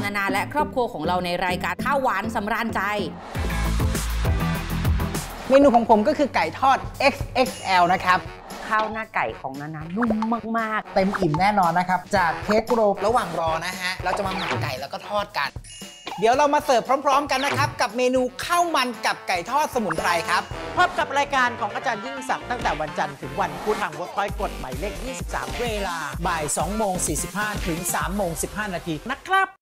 นานาและครอบครัวของเราในรายการข้าวหวานสำราญใจเมนูของผมก็คือไก่ทอด XXL นะครับข้าวหน้าไก่ของนานานุ่มมากๆเต็มอิ่มแน่นอนนะครับจากเค้กโรลระหว่างรอนะฮะเราจะมาหมักไก่แล้วก็ทอดกันเดี๋ยวเรามาเสิร์ฟพร้อมๆกันนะครับกับเมนูข้าวมันกับไก่ทอดสมุนไพรครับพบกับรายการของอาจารย์ยิ่งศักดิ์ตั้งแต่วันจันทร์ถึงวันพุธทางWorkpointกฎหมายเลข23เวลาบ่าย 2:45 ถึง 3:15 นาทีนะครับ